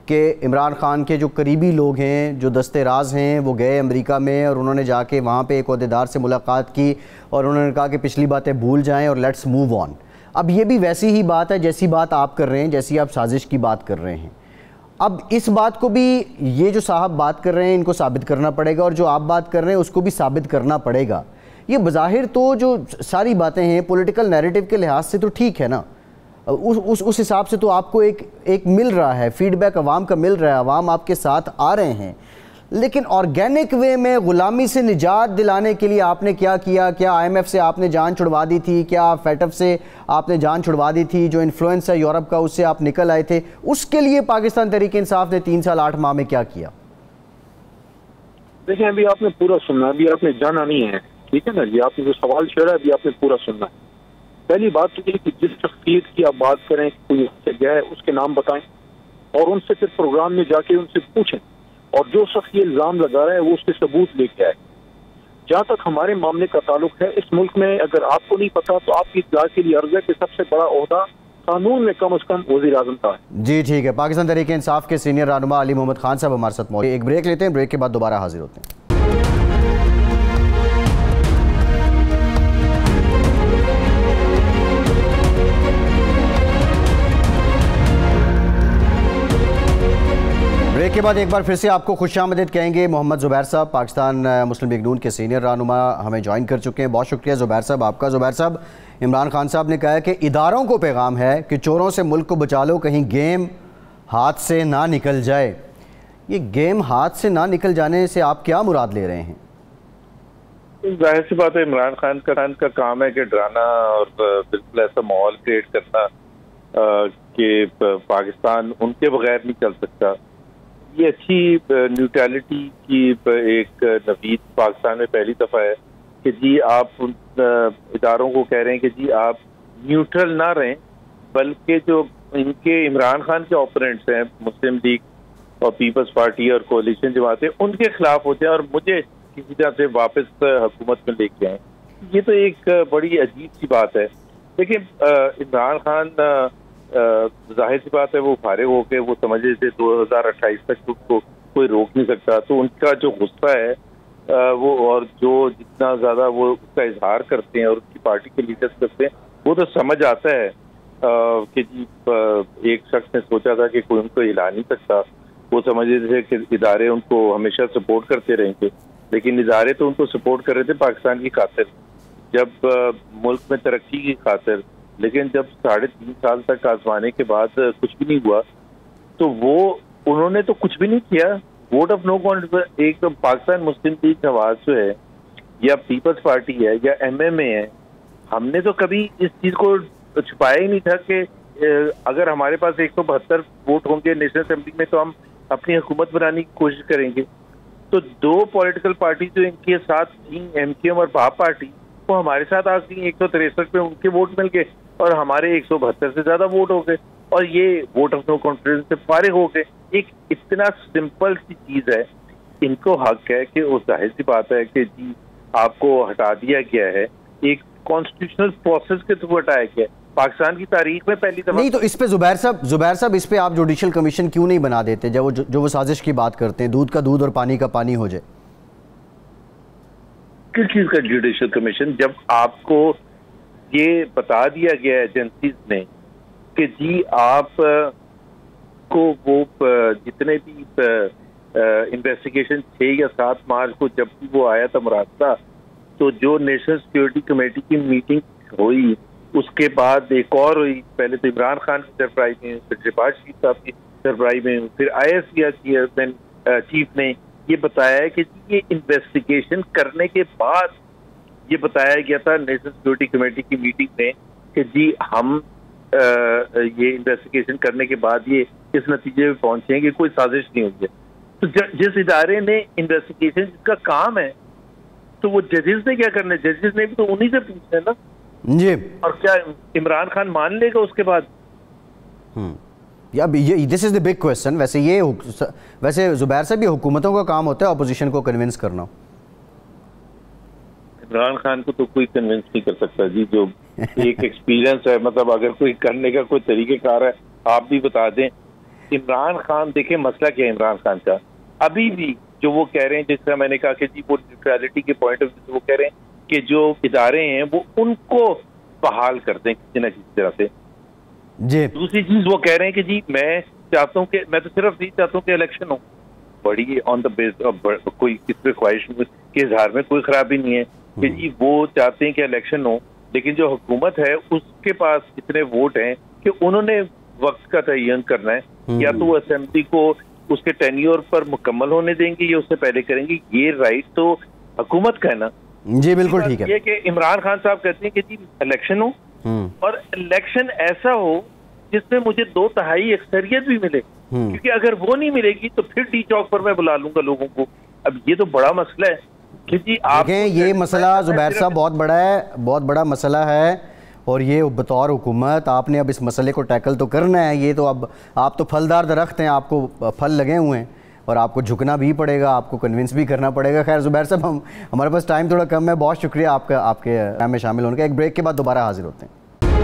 कि इमरान खान के जो करीबी लोग हैं, जो दस्ते राज हैं, वो गए अमेरिका में और उन्होंने जाके वहाँ पे एक ओहदेदार से मुलाकात की और उन्होंने कहा कि पिछली बातें भूल जाएं और लेट्स मूव ऑन। अब ये भी वैसी ही बात है जैसी बात आप कर रहे हैं, जैसी आप साजिश की बात कर रहे हैं। अब इस बात को भी ये जो साहब बात कर रहे हैं इनको साबित करना पड़ेगा और जो आप बात कर रहे हैं उसको भी साबित करना पड़ेगा। ये बज़ाहिर तो जो सारी बातें हैं पॉलिटिकल नैरेटिव के लिहाज से तो ठीक है ना, उस हिसाब से तो आपको एक मिल रहा है, फीडबैक अवाम का मिल रहा है, अवाम आपके साथ आ रहे हैं। लेकिन ऑर्गेनिक वे में ग़ुलामी से निजात दिलाने के लिए आपने क्या किया? क्या IMF से आपने जान छुड़वा दी थी? क्या FATF से आपने जान छुड़वा दी थी? जो इन्फ्लुएंस है यूरोप का उससे आप निकल आए थे, उसके लिए पाकिस्तान तहरीक-ए-इंसाफ ने 3 साल 8 माह में क्या किया? देखें, अभी आपने पूरा सुनना, अभी आपने जाना नहीं है, ठीक है ना जी। आपने जो सवाल छेड़ा अभी आपने पूरा सुनना है। पहली बात तो ये कि जिस शख्सियत की आप बात करें, कोई जगह है उसके नाम बताएं और उनसे फिर प्रोग्राम में जाके उनसे पूछें और जो शख्स ये इल्जाम लगा रहा है वो उसके सबूत लेके आए। जहाँ तक हमारे मामले का ताल्लुक है, इस मुल्क में अगर आपको नहीं पता तो आपकी इत्तला के लिए अर्ज है कि सबसे बड़ा ओहदा कानून में कम से कम वज़ीर आज़म का है। जी ठीक है। पाकिस्तान तहरीक-ए-इंसाफ के सीनियर रहनुमा अली मोहम्मद खान साहब हमारे साथ मौजूद। एक ब्रेक लेते हैं, ब्रेक के बाद दोबारा हाजिर होते हैं। ब्रेक के बाद एक बार फिर से आपको खुशामदीद कहेंगे। मोहम्मद ज़ुबैर साहब पाकिस्तान मुस्लिम लीग नून के सीनियर रहनुमा हमें ज्वाइन कर चुके हैं। बहुत शुक्रिया ज़ुबैर साहब आपका। ज़ुबैर साहब, इमरान खान साहब ने कहा है कि इदारों को पैगाम है कि चोरों से मुल्क को बचा लो, कहीं गेम हाथ से ना निकल जाए। ये गेम हाथ से ना निकल जाने से आप क्या मुराद ले रहे हैं? जाहिर सी बात है, इमरान खान का काम है कि डराना और बिल्कुल ऐसा माहौल क्रिएट करना कि पाकिस्तान उनके बगैर नहीं चल सकता। ये अच्छी न्यूट्रलिटी की एक नवीद पाकिस्तान में पहली दफ़ा है कि जी आप इदारों को कह रहे हैं कि जी आप न्यूट्रल ना रहें, बल्कि जो इनके इमरान खान के ओपोनेंट्स हैं, मुस्लिम लीग और पीपल्स पार्टी और कोalition जमातें, उनके खिलाफ हो जाए और मुझे किसी तरह से वापस हुकूमत में लेके आए। ये तो एक बड़ी अजीब सी बात है। देखिए, इमरान खान जाहिर सी बात है वो फारिग होकर वो समझ रहे थे 2028 तक उसको कोई रोक नहीं सकता। तो उनका जो गुस्सा है वो और जो जितना ज़्यादा वो उसका इजहार करते हैं और उसकी पार्टी के लीडर्स करते हैं, वो तो समझ आता है कि जी एक शख्स ने सोचा था कि कोई उनको हिला नहीं सकता। वो समझ रहे थे कि इदारे उनको हमेशा सपोर्ट करते रहेंगे, लेकिन इदारे तो उनको सपोर्ट कर रहे थे पाकिस्तान की खातिर, जब मुल्क में तरक्की की खातिर। लेकिन जब 3.5 साल तक आजमाने के बाद कुछ भी नहीं हुआ तो वो उन्होंने तो कुछ भी नहीं किया। वोट ऑफ नो कॉन्फिडेंस, एक तो पाकिस्तान मुस्लिम लीग नवाज जो है या पीपल्स पार्टी है या MMA है, हमने तो कभी इस चीज को छुपाया ही नहीं था कि अगर हमारे पास 172 वोट होंगे नेशनल असेंबली में तो हम अपनी हुकूमत बनाने की कोशिश करेंगे। तो 2 पॉलिटिकल पार्टी जो इनके साथ थी, MKM और बाप पार्टी, वो हमारे साथ आ गई। 163 पे उनके वोट मिल गए और हमारे 172 से ज्यादा वोट हो गए और ये वोट ऑफ नो कॉन्फिडेंस से फारिग हो गए। एक इतना सिंपल सी चीज है, इनको हक है कि वो जाहिर सी बात है कि जी आपको हटा दिया गया है, एक कॉन्स्टिट्यूशनल प्रोसेस के थ्रू हटाया गया। पाकिस्तान की तारीख में पहली दफा नहीं, तो इस पे जुबैर साहब इस पे आप जुडिशल कमीशन क्यों नहीं बना देते? जो वो साजिश की बात करते हैं, दूध का दूध और पानी का पानी हो जाए। किस चीज का जुडिशल कमीशन? जब आपको ये बता दिया गया एजेंसीज ने कि जी आप को वो जितने भी इन्वेस्टिगेशन 6 या 7 मार्च को जब भी वो आया था मुरादा, तो जो नेशनल सिक्योरिटी कमेटी की मीटिंग हुई उसके बाद एक और हुई। पहले तो इमरान खान की सरप्राइज में, फिर शहबाज शरीफ साहब की सरप्राइज में, फिर ISPR चेयरमैन चीफ ने ये बताया है कि ये इन्वेस्टिगेशन करने के बाद ये बताया गया था नेशनल सिक्योरिटी कमेटी की मीटिंग में कि जी हम ये इन्वेस्टिगेशन करने के बाद ये इस नतीजे में पहुंचे हैं कि कोई साजिश नहीं हुई है। तो जिस इदारे ने इन्वेस्टिगेशन जिसका काम है, तो वो जजेस ने क्या करना है? जजेस ने भी तो उन्हीं से पूछना है ना जी। और क्या इमरान खान मान लेगा उसके बाद? This is the big question. वैसे जुबैर साहब, ये हुकूमतों का काम होता है अपोजिशन को कन्विंस करना। इमरान खान को तो कोई कन्विंस नहीं कर सकता जी, जो एक एक्सपीरियंस है। मतलब अगर कोई करने का कोई तरीकेकार है आप भी बता दें इमरान खान, देखें मसला क्या है इमरान खान का, अभी भी जो वो कह रहे हैं, जिस तरह मैंने कहा कि जी वो न्यूट्रलिटी के पॉइंट ऑफ व्यू से वो कह रहे हैं कि जो इदारे हैं वो उनको बहाल कर दें किसी न किसी तरह से जी। दूसरी चीज वो कह रहे हैं कि जी मैं चाहता हूँ कि मैं तो सिर्फ यही चाहता हूँ कि इलेक्शन हो, बड़ी ऑन द बेस कोई इस ख्वाहिश के इजहार में कोई खराबी नहीं है कि जी वो चाहते हैं कि इलेक्शन हो, लेकिन जो हुकूमत है उसके पास इतने वोट हैं कि उन्होंने वक्त का तयन करना है, या तो वो असेंबली को उसके टेन्योर पर मुकम्मल होने देंगे या उससे पहले करेंगे, ये राइट तो हुकूमत का है ना। जी बिल्कुल ठीक है। ये कि इमरान खान साहब कहते हैं कि जी इलेक्शन हो और इलेक्शन ऐसा हो जिसमें मुझे 2/3 अक्सरियत भी मिले, क्योंकि अगर वो नहीं मिलेगी तो फिर डी चौक पर मैं बुला लूंगा लोगों को। अब ये तो बड़ा मसला है कि जी आप ये मसला जुबैर साहब बहुत बड़ा है, बहुत बड़ा मसला है, और ये बतौर हुकूमत आपने अब इस मसले को टैकल तो करना है। ये तो अब आप तो फलदार दरख्त हैं, आपको फल लगे हुए हैं और आपको झुकना भी पड़ेगा, आपको कन्विंस भी करना पड़ेगा। खैर जुबैर साहब हमारे पास टाइम थोड़ा कम है, बहुत शुक्रिया आपका आपके काम में शामिल होने का। एक ब्रेक के बाद दोबारा हाजिर होते हैं।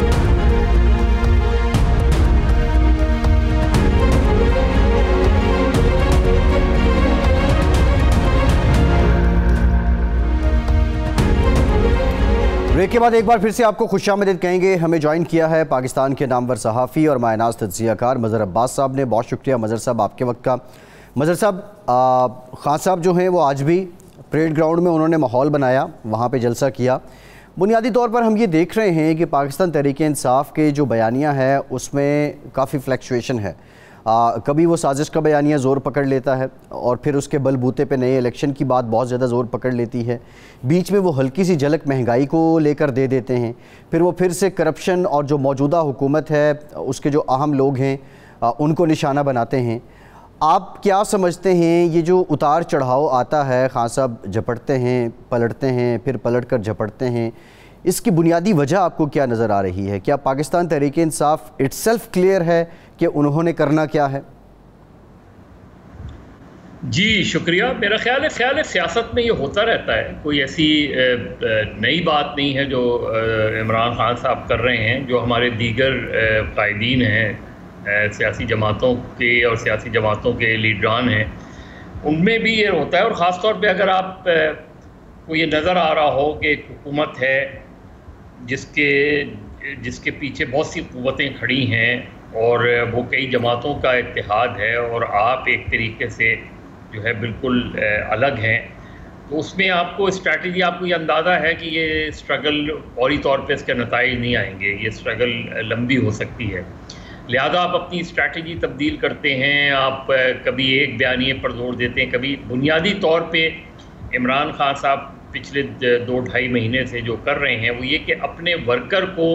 ब्रेक के बाद एक बार फिर से आपको खुशामदीद कहेंगे। हमें ज्वाइन किया है पाकिस्तान के नामवर सहाफ़ी और मायनाज़ तज्ज़ियाकार मज़हर अब्बास साहब ने। बहुत शुक्रिया मज़हर साहब आपके वक्त का। मज़हर साहब, ख़ान साहब जो हैं वो आज भी परेड ग्राउंड में उन्होंने माहौल बनाया, वहाँ पे जलसा किया। बुनियादी तौर पर हम ये देख रहे हैं कि पाकिस्तान तहरीक-ए-इंसाफ़ के जो बयानियाँ है उसमें काफ़ी फ्लक्चुएशन है। कभी वो साजिश का बयानिया ज़ोर पकड़ लेता है और फिर उसके बलबूते पे नए इलेक्शन की बात बहुत ज़्यादा ज़ोर पकड़ लेती है। बीच में वो हल्की सी झलक महंगाई को लेकर दे देते हैं, फिर वो फिर से करप्शन और जो मौजूदा हुकूमत है उसके जो अहम लोग हैं उनको निशाना बनाते हैं। आप क्या समझते हैं ये जो उतार चढ़ाव आता है, ख़ान साहब झपटते हैं, पलटते हैं, फिर पलट कर झपटते हैं, इसकी बुनियादी वजह आपको क्या नज़र आ रही है? क्या पाकिस्तान तहरीक-ए-इंसाफ़ इट्सेल्फ क्लियर है कि उन्होंने करना क्या है? जी शुक्रिया। मेरा ख्याल है सियासत में ये होता रहता है, कोई ऐसी नई बात नहीं है जो इमरान खान साहब कर रहे हैं। जो हमारे दीगर कायदीन हैं सियासी जमातों के और सियासी जमातों के लीडरान हैं, उनमें भी ये होता है। और ख़ास तौर पे अगर आप को ये नज़र आ रहा हो कि एक हुकूमत है जिसके पीछे बहुत सी क़ुव्वतें खड़ी हैं और वो कई जमातों का इत्तेहाद है और आप एक तरीके से जो है बिल्कुल अलग हैं, तो उसमें आपको स्ट्रैटेजी, आपको ये अंदाज़ा है कि ये स्ट्रगल फौरी तौर पे इसके नताइज नहीं आएंगे, ये स्ट्रगल लंबी हो सकती है। लिहाजा आप अपनी स्ट्रैटेजी तब्दील करते हैं, आप कभी एक बयानिए पर जोर देते हैं, कभी बुनियादी तौर पे इमरान खान साहब पिछले 2-2.5 महीने से जो कर रहे हैं वो ये कि अपने वर्कर को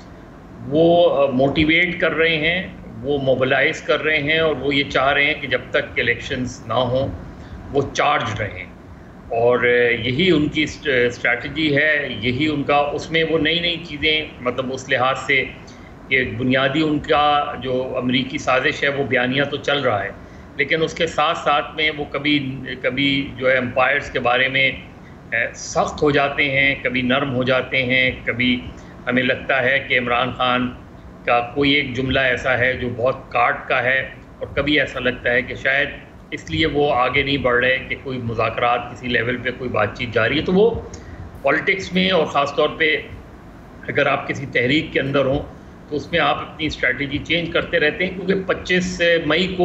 वो मोटिवेट कर रहे हैं, वो मोबिलाइज़ कर रहे हैं और वो ये चाह रहे हैं कि जब तक इलेक्शंस ना हों वो चार्ज रहें, और यही उनकी स्ट्रैटेजी है, यही उनका, उसमें वो नई नई चीज़ें, मतलब उस लिहाज से कि बुनियादी उनका जो अमरीकी साजिश है वो बयानिया तो चल रहा है, लेकिन उसके साथ साथ में वो कभी जो है एम्पायर्स के बारे में सख्त हो जाते हैं, कभी नरम हो जाते हैं, कभी हमें लगता है कि इमरान खान का कोई एक जुमला ऐसा है जो बहुत काट का है, और कभी ऐसा लगता है कि शायद इसलिए वो आगे नहीं बढ़ रहे कि कोई मुज़ाकरात किसी लेवल पे कोई बातचीत जारी है। तो वो पॉलिटिक्स में और ख़ास तौर पे अगर आप किसी तहरीक के अंदर हों तो उसमें आप अपनी स्ट्रैटेजी चेंज करते रहते हैं, क्योंकि 25 मई को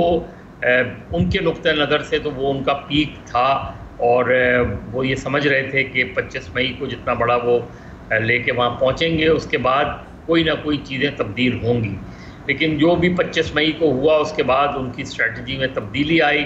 उनके नुक्ते नज़र से तो वो उनका पीक था और वो ये समझ रहे थे कि 25 मई को जितना बड़ा वो लेके वहाँ पहुँचेंगे उसके बाद कोई ना कोई चीज़ें तब्दील होंगी। लेकिन जो भी 25 मई को हुआ उसके बाद उनकी स्ट्रैटेजी में तब्दीली आई।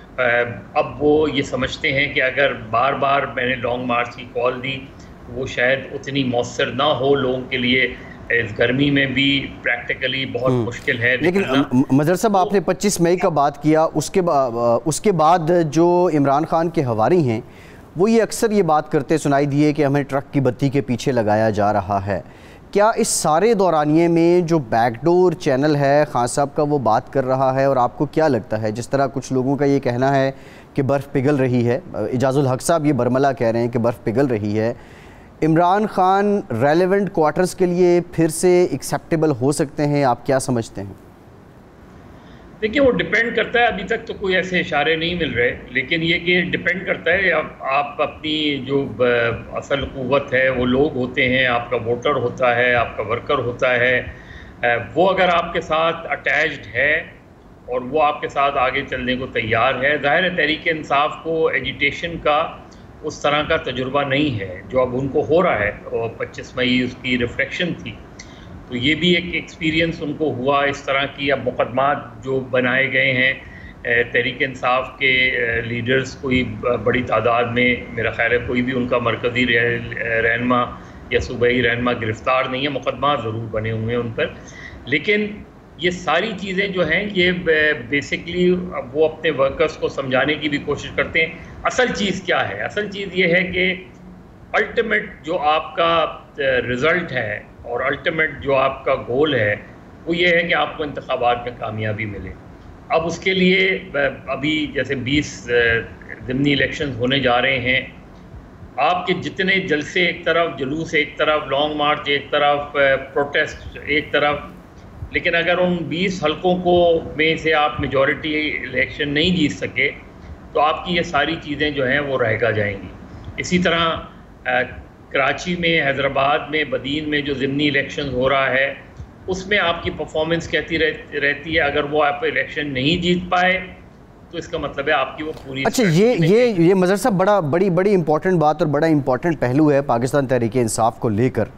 अब वो ये समझते हैं कि अगर बार बार मैंने लॉन्ग मार्च की कॉल दी वो शायद उतनी मौसर ना हो लोगों के लिए, इस गर्मी में भी प्रैक्टिकली बहुत मुश्किल है। लेकिन मज़हर साहब आपने 25 मई का बात किया, उसके बाद जो इमरान खान के हवारी हैं वो ये अक्सर ये बात करते सुनाई दिए कि हमें ट्रक की बत्ती के पीछे लगाया जा रहा है। क्या इस सारे दौरानिए में जो बैकडोर चैनल है खान साहब का वो बात कर रहा है, और आपको क्या लगता है, जिस तरह कुछ लोगों का ये कहना है कि बर्फ़ पिघल रही है, इजाज़ुल हक साहब ये बरमला कह रहे हैं कि बर्फ़ पिघल रही है, इमरान खान रेलेवेंट क्वार्टर्स के लिए फिर से एक्सेप्टेबल हो सकते हैं? आप क्या समझते हैं? देखिए वो डिपेंड करता है, अभी तक तो कोई ऐसे इशारे नहीं मिल रहे, लेकिन ये कि डिपेंड करता है आप अपनी जो असल क़ुव्वत है वो लोग होते हैं, आपका वोटर होता है, आपका वर्कर होता है, वो अगर आपके साथ अटैच्ड है और वो आपके साथ आगे चलने को तैयार है। ज़ाहिर है तहरीक इंसाफ को एजिटेशन का उस तरह का तजुर्बा नहीं है जो अब उनको हो रहा है, और 25 मई उसकी रिफ्लेक्शन थी, तो ये भी एक एक्सपीरियंस उनको हुआ। इस तरह की अब मुकदमात जो बनाए गए हैं तहरीक इंसाफ के लीडर्स कोई बड़ी तादाद में, मेरा ख्याल है कोई भी उनका मरकज़ी रहनमा या सूबाई रहनमा गिरफ़्तार नहीं है, मुकदमा ज़रूर बने हुए हैं उन पर। लेकिन ये सारी चीज़ें जो हैं ये बेसिकली वो अपने वर्कर्स को समझाने की भी कोशिश करते हैं। असल चीज़ क्या है? असल चीज़ ये है कि अल्टीमेट जो आपका रिज़ल्ट है और अल्टीमेट जो आपका गोल है वो ये है कि आपको इंतखाबात में कामयाबी मिले। अब उसके लिए अभी जैसे 20 ज़िमनी इलेक्शन होने जा रहे हैं, आपके जितने जलसे एक तरफ, जुलूस एक तरफ, लॉन्ग मार्च एक तरफ, प्रोटेस्ट एक तरफ, लेकिन अगर उन 20 हलकों को में से आप मेजॉरिटी इलेक्शन नहीं जीत सके तो आपकी ये सारी चीज़ें जो हैं वो रह जाएंगी। इसी तरह कराची में, हैदराबाद में, बदीन में जो ज़िमनी इलेक्शन हो रहा है उसमें आपकी परफॉर्मेंस कहती रहती है, अगर वो आप इलेक्शन नहीं जीत पाए तो इसका मतलब है आपकी वो पूरी। अच्छा, ये मज़हर साहब बड़ी इंपॉर्टेंट बात और बड़ा इंपॉर्टेंट पहलू है पाकिस्तान तहरीक इंसाफ को लेकर।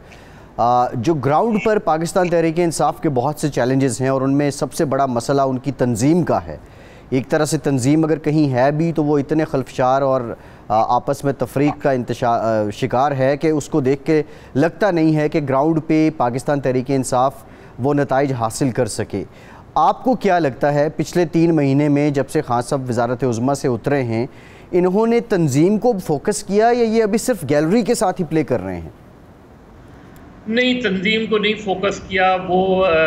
जो ग्राउंड पर पाकिस्तान तहरीक इंसाफ के बहुत से चैलेंजेस हैं और उनमें सबसे बड़ा मसला उनकी तंजीम का है। एक तरह से तंजीम अगर कहीं है भी तो वो इतने खल्फशार और आपस में तफरीक का शिकार है कि उसको देख के लगता नहीं है कि ग्राउंड पे पाकिस्तान तहरीक इंसाफ वो नताइज हासिल कर सके। आपको क्या लगता है पिछले 3 महीने में जब से खान साहब वज़ारत उज़्मा से उतरे हैं, इन्होंने तंजीम को फोकस किया या ये अभी सिर्फ गैलरी के साथ ही प्ले कर रहे हैं? नहीं, तंजीम को नहीं फोकस किया। वो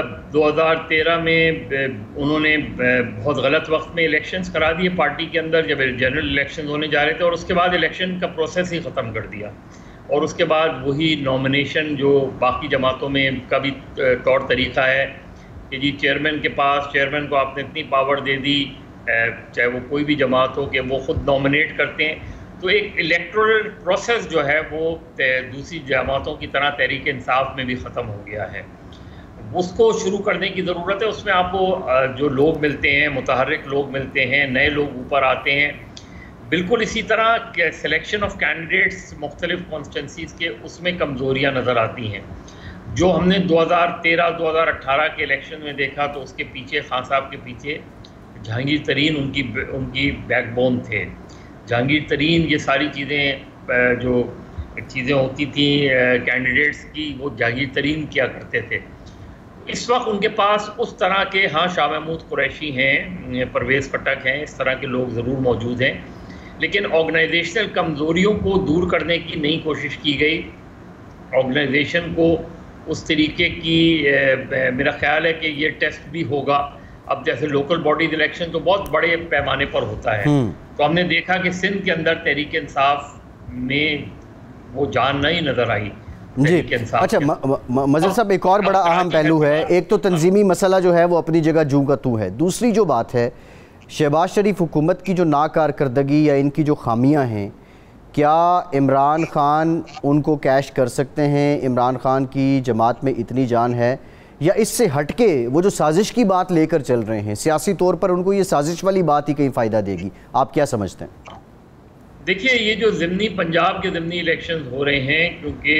2013 में उन्होंने बहुत गलत वक्त में इलेक्शंस करा दिए पार्टी के अंदर, जब जनरल इलेक्शंस होने जा रहे थे, और उसके बाद इलेक्शन का प्रोसेस ही ख़त्म कर दिया। और उसके बाद वही नॉमिनेशन जो बाकी जमातों में का भी तौर तरीक़ा है कि जी चेयरमैन के पास, चेयरमैन को आपने इतनी पावर दे दी, चाहे वो कोई भी जमात हो, कि वो ख़ुद नॉमिनेट करते हैं। तो एक इलेक्टोरल प्रोसेस जो है वो दूसरी जमातों की तरह तहरीक इंसाफ में भी ख़त्म हो गया है। उसको शुरू करने की ज़रूरत है। उसमें आपको जो लोग मिलते हैं, मुतहर्रिक लोग मिलते हैं, नए लोग ऊपर आते हैं। बिल्कुल इसी तरह सिलेक्शन ऑफ कैंडिडेट्स मुख्तलिफ कॉन्स्टिट्यूंसीज़ के, उसमें कमज़ोरियाँ नज़र आती हैं। जो हमने 2013-2018 के इलेक्शन में देखा तो उसके पीछे, खान साहब के पीछे जहांगीर तरीन उनकी बैकबोन थे। जहांगीर तरीन ये सारी चीज़ें जो चीज़ें होती थी कैंडिडेट्स की, वो जहांगीर तरीन किया करते थे। इस वक्त उनके पास उस तरह के, हाँ, शाह महमूद कुरैशी हैं, परवेज़ खट्टक हैं, इस तरह के लोग ज़रूर मौजूद हैं, लेकिन ऑर्गेनाइजेशनल कमज़ोरियों को दूर करने की नई कोशिश की गई। ऑर्गेनाइजेशन को उस तरीके की, मेरा ख्याल है कि ये टेस्ट भी होगा। अब जैसे लोकल बॉडीज इलेक्शन तो बहुत बड़े पैमाने पर होता है, तो हमने देखा कि सिंध के अंदर तहरीक इंसाफ में वो जान नहीं नज़र आई जी। अच्छा मज़हर साहब, एक और बड़ा अहम पहलू है। एक तो तंजीमी मसला जो है वो अपनी जगह जूं का तू है, दूसरी जो बात है शहबाज शरीफ हुकूमत की जो नाकारकर्दगी या इनकी जो खामियां हैं, क्या इमरान खान उनको कैश कर सकते हैं? इमरान खान की जमात में इतनी जान है, या इससे हटके वो जो साजिश की बात लेकर चल रहे हैं, सियासी तौर पर उनको ये साजिश वाली बात ही कहीं फ़ायदा देगी? आप क्या समझते हैं? देखिए, ये जो ज़िमनी पंजाब के ज़िमनी इलेक्शन हो रहे हैं,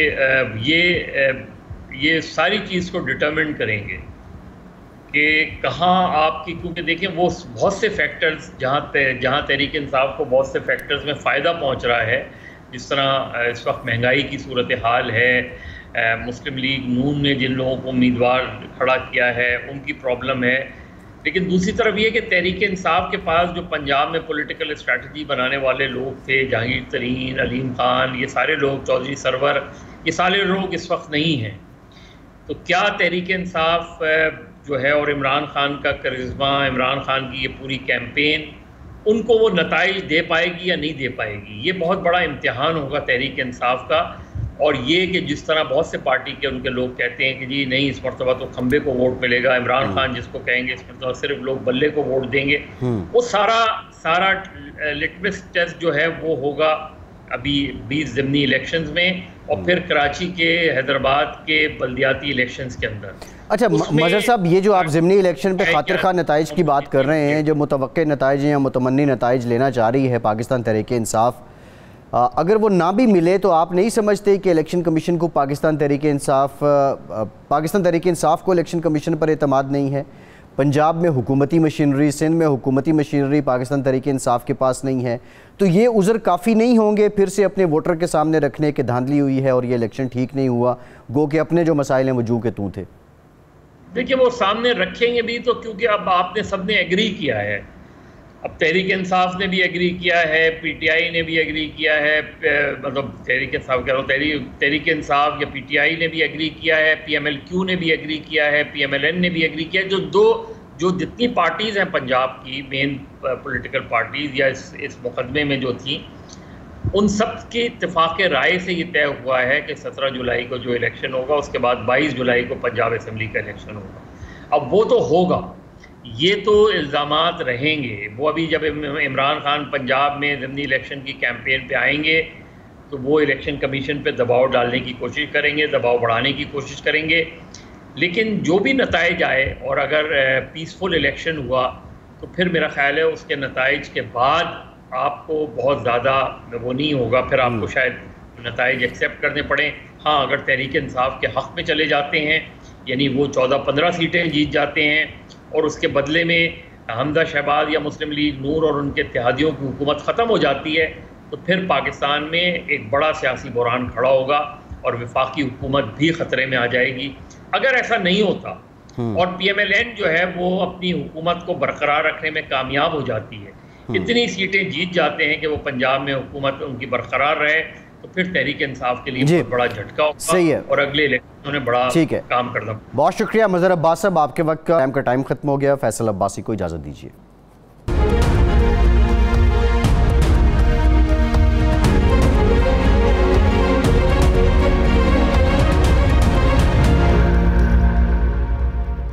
क्योंकि ये सारी चीज़ को डिटरमिन करेंगे कि कहाँ आपकी, क्योंकि देखिए वो बहुत से फैक्टर्स, जहाँ तहरीक इंसाफ को बहुत से फैक्टर्स में फ़ायदा पहुँच रहा है, जिस तरह इस वक्त महंगाई की सूरत हाल है, मुस्लिम लीग नून ने जिन लोगों को उम्मीदवार खड़ा किया है उनकी प्रॉब्लम है। लेकिन दूसरी तरफ ये कि तहरीक इंसाफ के पास जो पंजाब में पॉलिटिकल स्ट्रैटेजी बनाने वाले लोग थे, जहांगीर तरीन, अलीम खान, ये सारे लोग, चौधरी सरवर, ये सारे लोग इस वक्त नहीं हैं। तो क्या तहरीक इंसाफ जो है और इमरान खान का करिश्मा, इमरान खान की ये पूरी कैंपेन, उनको वो नताइज दे पाएगी या नहीं दे पाएगी? ये बहुत बड़ा इम्तिहान होगा तहरीक इंसाफ का। और ये कि जिस तरह बहुत से पार्टी के उनके लोग कहते हैं कि जी नहीं इस मरतबा तो खंबे को वोट मिलेगा, इमरान खान जिसको कहेंगे इस मरतबा सिर्फ लोग बल्ले को वोट देंगे, वो सारा लिटमस टेस्ट जो है वो होगा अभी 20 ज़िमनी इलेक्शंस में और फिर कराची के हैदराबाद के बल्दियाती इलेक्शंस के अंदर। अच्छा मजहर साहब, ये जो आप ज़िमनी इलेक्शन पे खातिर खा नताइज की बात कर रहे हैं, जो मुतवक्के नताइज या मुतमन्नी नताइज लेना चाह रही है पाकिस्तान तहरीक-ए-इंसाफ, अगर वो ना भी मिले तो आप नहीं समझते कि इलेक्शन कमीशन को पाकिस्तान तहरीक-ए-इंसाफ को इलेक्शन कमीशन पर एतमाद नहीं है? पंजाब में हुकूमती मशीनरी, सिंध में हुकूमती मशीनरी पाकिस्तान तहरीक-ए-इंसाफ के पास नहीं है, तो ये उज़र काफ़ी नहीं होंगे फिर से अपने वोटर के सामने रखने के धांधली हुई है और ये इलेक्शन ठीक नहीं हुआ, गो कि अपने जो मसाइल हैं वो जू के तू थे? देखिए वो सामने रखेंगे भी तो, क्योंकि अब आपने सबने एग्री किया है, अब तहरीक इंसाफ ने भी एग्री किया है, पीटीआई ने भी एग्री किया है, मतलब तहरीक इंसाफ कह रहा हूँ, तहरीक इंसाफ या पीटीआई ने भी एग्री किया है, पीएमएलक्यू ने भी एग्री किया है, पीएमएलएन ने भी एग्री किया है। जो जितनी पार्टीज़ हैं पंजाब की मेन पॉलिटिकल पार्टीज़ या इस मुकदमे में जो थी, उन सब की इत्तेफाक राय से ये तय हुआ है कि 17 जुलाई को जो इलेक्शन होगा उसके बाद 22 जुलाई को पंजाब असम्बली का इलेक्शन होगा। अब वो तो होगा, ये तो इल्ज़ामात रहेंगे। वो अभी जब इमरान खान पंजाब में ज़िमनी इलेक्शन की कैंपेन पे आएंगे तो वो इलेक्शन कमीशन पे दबाव डालने की कोशिश करेंगे, दबाव बढ़ाने की कोशिश करेंगे, लेकिन जो भी नताइज आए और अगर पीसफुल इलेक्शन हुआ तो फिर मेरा ख्याल है उसके नताइज के बाद आपको बहुत ज़्यादा वो नहीं होगा, फिर आपको शायद नताइज एक्सेप्ट करने पड़े। हाँ, अगर तहरीक इंसाफ के हक़ में चले जाते हैं, यानी वो 14-15 सीटें जीत जाते हैं और उसके बदले में हमजा शहबाज या मुस्लिम लीग नूर और उनके इत्तेहादियों की हुकूमत ख़त्म हो जाती है, तो फिर पाकिस्तान में एक बड़ा सियासी बुहरान खड़ा होगा और वफाकी हुकूमत भी ख़तरे में आ जाएगी। अगर ऐसा नहीं होता और पीएमएलएन जो है वो अपनी हुकूमत को बरकरार रखने में कामयाब हो जाती है, इतनी सीटें जीत जाते हैं कि वो पंजाब में हुकूमत उनकी बरकरार रहे, तो फिर तहरीक इंसाफ के लिए बहुत बड़ा झटका होगा। सही है, और अगले इलेक्शनों में बड़ा काम करना। बहुत शुक्रिया मजहर अब्बास साहब, आपके वक्त का टाइम खत्म हो गया। फैसल अब्बासी को इजाज़त दीजिए।